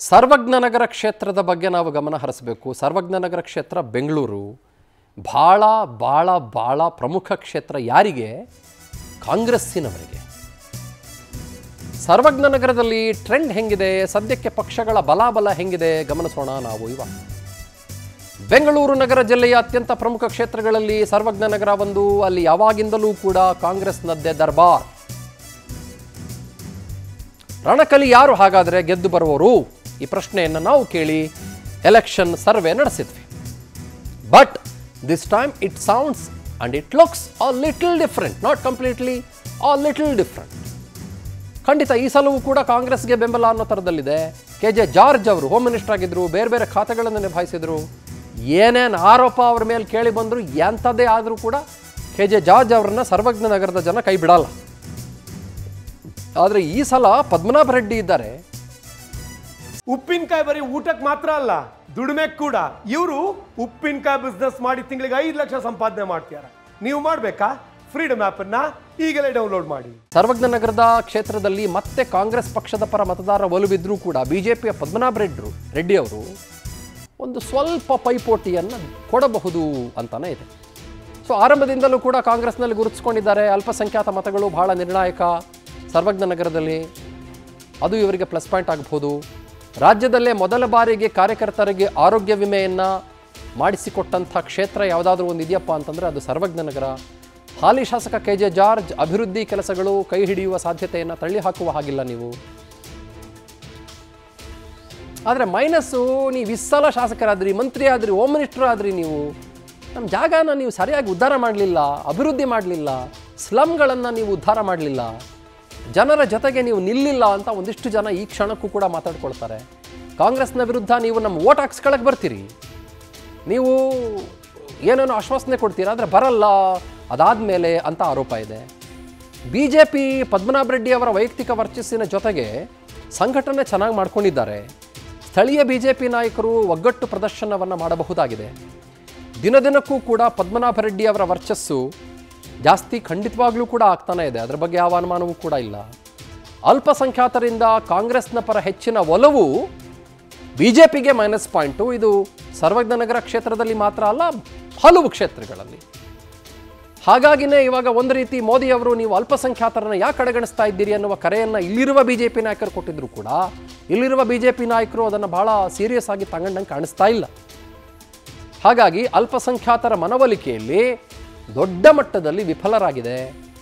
ಸರ್ವಜ್ಞ ನಗರ ಕ್ಷೇತ್ರದ ಬಗ್ಗೆ ನಾವು ಗಮನ ಹರಿಸಬೇಕು. ಸರ್ವಜ್ಞ ನಗರ ಕ್ಷೇತ್ರ ಬೆಂಗಳೂರು ಭಾಳ ಭಾಳ ಭಾಳ ಪ್ರಮುಖ ಕ್ಷೇತ್ರ. ಯಾರಿಗೆ? ಕಾಂಗ್ರೆಸ್ಸಿನವರಿಗೆ. ಸರ್ವಜ್ಞ ನಗರದಲ್ಲಿ ಟ್ರೆಂಡ್ ಹೆಂಗಿದೆ, ಸದ್ಯಕ್ಕೆ ಪಕ್ಷಗಳ ಬಲಾಬಲ ಹೆಂಗಿದೆ ಗಮನಿಸೋಣ ನಾವು ಇವಾಗ. ಬೆಂಗಳೂರು ನಗರ ಜಿಲ್ಲೆಯ ಅತ್ಯಂತ ಪ್ರಮುಖ ಕ್ಷೇತ್ರಗಳಲ್ಲಿ ಸರ್ವಜ್ಞ ನಗರ ಒಂದು. ಅಲ್ಲಿ ಯಾವಾಗಿಂದಲೂ ಕೂಡ ಕಾಂಗ್ರೆಸ್ನದ್ದೇ ದರ್ಬಾರ್. ರಣಕಲಿ ಯಾರು ಹಾಗಾದರೆ ಗೆದ್ದು ಬರುವವರು? ಈ ಪ್ರಶ್ನೆಯನ್ನು ನಾವು ಕೇಳಿ ಎಲೆಕ್ಷನ್ ಸರ್ವೆ ನಡೆಸಿದ್ವಿ. But this time it sounds and it looks a little different, not completely, a little different. ಖಂಡಿತ ಈ ಸಲವೂ ಕೂಡ ಕಾಂಗ್ರೆಸ್ಗೆ ಬೆಂಬಲ ಅನ್ನೋ ಥರದಲ್ಲಿದೆ. KJ ಜಾರ್ಜ್ ಅವರು ಹೋಮ್ ಮಿನಿಸ್ಟರ್ ಆಗಿದ್ದರು, ಬೇರೆ ಬೇರೆ ಖಾತೆಗಳನ್ನು ನಿಭಾಯಿಸಿದರು. ಏನೇನು ಆರೋಪ ಅವ್ರ ಮೇಲೆ ಕೇಳಿ ಬಂದರು, ಎಂಥದ್ದೇ ಆದರೂ ಕೂಡ KJ ಜಾರ್ಜ್ ಅವರನ್ನು ಸರ್ವಜ್ಞ ನಗರದ ಜನ ಕೈ ಬಿಡಲ್ಲ. ಆದರೆ ಈ ಸಲ ಪದ್ಮನಾಭ ರೆಡ್ಡಿ ಇದ್ದಾರೆ. ಉಪ್ಪಿನಕಾಯಿ ಬರೀ ಊಟಕ್ಕೆ ಮಾತ್ರ ಅಲ್ಲ, ದುಡಿಮೆ ಕೂಡ. ಇವರು ಉಪ್ಪಿನಕಾಯಿ ಬಿಸ್ನೆಸ್ ಮಾಡಿ ತಿಂಗಳಿಗೆ 5 ಲಕ್ಷ ಸಂಪಾದನೆ ಮಾಡ್ತಾರೆ. ನೀವು ಮಾಡಬೇಕಾ? ಫ್ರೀಡಮ್ ಆ್ಯಪನ್ನು ಈಗಲೇ ಡೌನ್ಲೋಡ್ ಮಾಡಿ. ಸರ್ವಜ್ಞ ನಗರದ ಕ್ಷೇತ್ರದಲ್ಲಿ ಮತ್ತೆ ಕಾಂಗ್ರೆಸ್ ಪಕ್ಷದ ಪರ ಮತದಾರ ಒಲವಿದ್ರೂ ಕೂಡ ಬಿಜೆಪಿಯ ಪದ್ಮನಾಭ ರೆಡ್ಡಿ ಅವರು ಒಂದು ಸ್ವಲ್ಪ ಪೈಪೋಟಿಯನ್ನು ಕೊಡಬಹುದು ಅಂತಾನೆ ಇದೆ. ಸೊ ಆರಂಭದಿಂದಲೂ ಕೂಡ ಕಾಂಗ್ರೆಸ್ನಲ್ಲಿ ಗುರುತಿಸ್ಕೊಂಡಿದ್ದಾರೆ. ಅಲ್ಪಸಂಖ್ಯಾತ ಮತಗಳು ಬಹಳ ನಿರ್ಣಾಯಕ ಸರ್ವಜ್ಞ ನಗರದಲ್ಲಿ, ಅದು ಇವರಿಗೆ ಪ್ಲಸ್ ಪಾಯಿಂಟ್ ಆಗಬಹುದು. ರಾಜ್ಯದಲ್ಲೇ ಮೊದಲ ಬಾರಿಗೆ ಕಾರ್ಯಕರ್ತರಿಗೆ ಆರೋಗ್ಯ ವಿಮೆಯನ್ನು ಮಾಡಿಸಿಕೊಟ್ಟಂಥ ಕ್ಷೇತ್ರ ಯಾವುದಾದ್ರೂ ಒಂದು ಇದೆಯಪ್ಪ ಅಂತಂದರೆ ಅದು ಸರ್ವಜ್ಞ ನಗರ. ಹಾಲಿ ಶಾಸಕ KJ ಜಾರ್ಜ್ ಅಭಿವೃದ್ಧಿ ಕೆಲಸಗಳು ಕೈ ಹಿಡಿಯುವ ಸಾಧ್ಯತೆಯನ್ನು ತಳ್ಳಿ ಹಾಕುವ ಹಾಗಿಲ್ಲ ನೀವು. ಆದರೆ ಮೈನಸ್ಸು, ನೀವು ಇಸ್ಸಲ ಶಾಸಕರಾದ್ರಿ, ಮಂತ್ರಿ ಆದ್ರಿ, ಹೋಮ್ ಮಿನಿಸ್ಟರ್ ಆದ್ರಿ, ನೀವು ನಮ್ಮ ಜಾಗನ ನೀವು ಸರಿಯಾಗಿ ಉದ್ಧಾರ ಮಾಡಲಿಲ್ಲ, ಅಭಿವೃದ್ಧಿ ಮಾಡಲಿಲ್ಲ, ಸ್ಲಮ್ಗಳನ್ನು ನೀವು ಉದ್ಧಾರ ಮಾಡಲಿಲ್ಲ, ಜನರ ಜೊತೆಗೆ ನೀವು ನಿಲ್ಲಿಲ್ಲ ಅಂತ ಒಂದಿಷ್ಟು ಜನ ಈ ಕ್ಷಣಕ್ಕೂ ಕೂಡ ಮಾತಾಡ್ಕೊಳ್ತಾರೆ. ಕಾಂಗ್ರೆಸ್ನ ವಿರುದ್ಧ ನೀವು ನಮ್ಮ ವೋಟ್ ಹಾಕ್ಸ್ಕೊಳಕ್ಕೆ ಬರ್ತೀರಿ, ನೀವು ಏನೇನೋ ಆಶ್ವಾಸನೆ ಕೊಡ್ತೀರಾ, ಆದರೆ ಬರಲ್ಲ ಅದಾದಮೇಲೆ ಅಂತ ಆರೋಪ ಇದೆ. BJP ಪದ್ಮನಾಭ ರೆಡ್ಡಿ ಅವರ ವೈಯಕ್ತಿಕ ವರ್ಚಸ್ಸಿನ ಜೊತೆಗೆ ಸಂಘಟನೆ ಚೆನ್ನಾಗಿ ಮಾಡ್ಕೊಂಡಿದ್ದಾರೆ. ಸ್ಥಳೀಯ BJP ನಾಯಕರು ಒಗ್ಗಟ್ಟು ಪ್ರದರ್ಶನವನ್ನು ಮಾಡಬಹುದಾಗಿದೆ. ದಿನದಿನಕ್ಕೂ ಕೂಡ ಪದ್ಮನಾಭ ರೆಡ್ಡಿ ಅವರ ವರ್ಚಸ್ಸು ಜಾಸ್ತಿ ಖಂಡಿತವಾಗ್ಲೂ ಕೂಡ ಆಗ್ತಾನೆ ಇದೆ, ಅದರ ಬಗ್ಗೆ ಯಾವ ಅನುಮಾನವೂ ಕೂಡ ಇಲ್ಲ. ಅಲ್ಪಸಂಖ್ಯಾತರಿಂದ ಕಾಂಗ್ರೆಸ್ನ ಪರ ಹೆಚ್ಚಿನ ಒಲವು BJPಗೆ ಮೈನಸ್ ಪಾಯಿಂಟು. ಇದು ಸರ್ವಜ್ಞ ನಗರ ಕ್ಷೇತ್ರದಲ್ಲಿ ಮಾತ್ರ ಅಲ್ಲ, ಹಲವು ಕ್ಷೇತ್ರಗಳಲ್ಲಿ. ಹಾಗಾಗಿನೇ ಇವಾಗ ಒಂದು ರೀತಿ ಮೋದಿ ಅವರು ನೀವು ಅಲ್ಪಸಂಖ್ಯಾತರನ್ನು ಯಾಕೆ ಕಡೆಗಣಿಸ್ತಾ ಇದ್ದೀರಿ ಅನ್ನುವ ಕರೆಯನ್ನು ಇಲ್ಲಿರುವ BJP ನಾಯಕರು ಕೊಟ್ಟಿದ್ರು ಕೂಡ ಇಲ್ಲಿರುವ BJP ನಾಯಕರು ಅದನ್ನು ಬಹಳ ಸೀರಿಯಸ್ ಆಗಿ ತಗೊಂಡಂಗೆ ಕಾಣಿಸ್ತಾ ಇಲ್ಲ. ಹಾಗಾಗಿ ಅಲ್ಪಸಂಖ್ಯಾತರ ಮನವೊಲಿಕೆಯಲ್ಲಿ ದೊಡ್ಡ ಮಟ್ಟದಲ್ಲಿ ವಿಫಲರಾಗಿದೆ.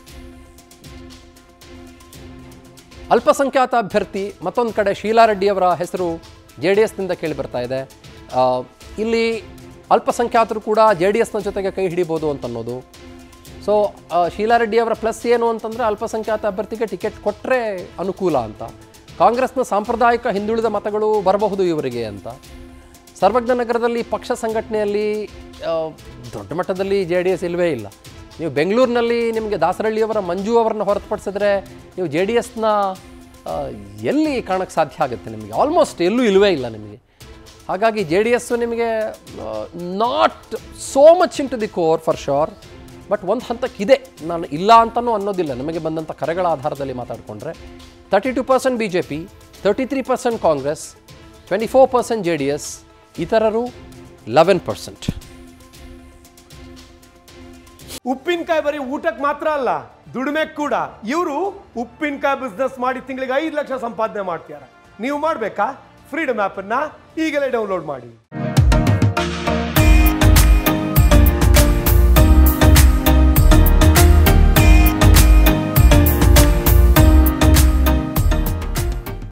ಅಲ್ಪಸಂಖ್ಯಾತ ಅಭ್ಯರ್ಥಿ ಮತ್ತೊಂದು ಕಡೆ ಶೀಲಾ ರೆಡ್ಡಿ ಅವರ ಹೆಸರು JDSನಿಂದ ಕೇಳಿ ಬರ್ತಾ ಇದೆ. ಇಲ್ಲಿ ಅಲ್ಪಸಂಖ್ಯಾತರು ಕೂಡ JDSನ ಜೊತೆಗೆ ಕೈ ಹಿಡಿಬೋದು ಅಂತನ್ನೋದು. ಸೊ ಶೀಲಾ ರೆಡ್ಡಿ ಅವರ ಪ್ಲಸ್ ಏನು ಅಂತಂದರೆ ಅಲ್ಪಸಂಖ್ಯಾತ ಅಭ್ಯರ್ಥಿಗೆ ಟಿಕೆಟ್ ಕೊಟ್ಟರೆ ಅನುಕೂಲ ಅಂತ. ಕಾಂಗ್ರೆಸ್ನ ಸಾಂಪ್ರದಾಯಿಕ ಹಿಂದುಳಿದ ಮತಗಳು ಬರಬಹುದು ಇವರಿಗೆ ಅಂತ. ಸರ್ವಜ್ಞ ನಗರದಲ್ಲಿ ಪಕ್ಷ ಸಂಘಟನೆಯಲ್ಲಿ ದೊಡ್ಡ ಮಟ್ಟದಲ್ಲಿ JDS ಇಲ್ಲವೇ ಇಲ್ಲ. ನೀವು ಬೆಂಗಳೂರಿನಲ್ಲಿ ನಿಮಗೆ ದಾಸರಳ್ಳಿಯವರ ಮಂಜು ಅವರನ್ನು ಹೊರತುಪಡಿಸಿದ್ರೆ ನೀವು JDSನ ಎಲ್ಲಿ ಕಾಣೋಕ್ಕೆ ಸಾಧ್ಯ ಆಗುತ್ತೆ? ನಿಮಗೆ ಆಲ್ಮೋಸ್ಟ್ ಎಲ್ಲೂ ಇಲ್ಲವೇ ಇಲ್ಲ ನಿಮಗೆ. ಹಾಗಾಗಿ JDS ನಿಮಗೆ not so much into the core for sure, but ಒಂದು ಹಂತಕ್ಕಿದೆ. ನಾನು ಇಲ್ಲ ಅಂತಲೂ ಅನ್ನೋದಿಲ್ಲ. ನಮಗೆ ಬಂದಂಥ ಕರೆಗಳ ಆಧಾರದಲ್ಲಿ ಮಾತಾಡಿಕೊಂಡ್ರೆ 32% BJP, 33% ಕಾಂಗ್ರೆಸ್, 24% JDS, ಇತರರು 11%. ಉಪ್ಪಿನಕಾಯಿ ಬರೀ ಊಟಕ್ಕೆ ಮಾತ್ರ ಅಲ್ಲ, ದುಡಿಮೆ ಕೂಡ. ಇವರು ಉಪ್ಪಿನಕಾಯಿ ಬಿಸ್ನೆಸ್ ಮಾಡಿ ತಿಂಗಳಿಗೆ 5 ಲಕ್ಷ ಸಂಪಾದನೆ ಮಾಡ್ತಾರೆ. ನೀವು ಮಾಡಬೇಕಾ? ಫ್ರೀಡಮ್ ಆ್ಯಪನ್ನು ಈಗಲೇ ಡೌನ್ಲೋಡ್ ಮಾಡಿ.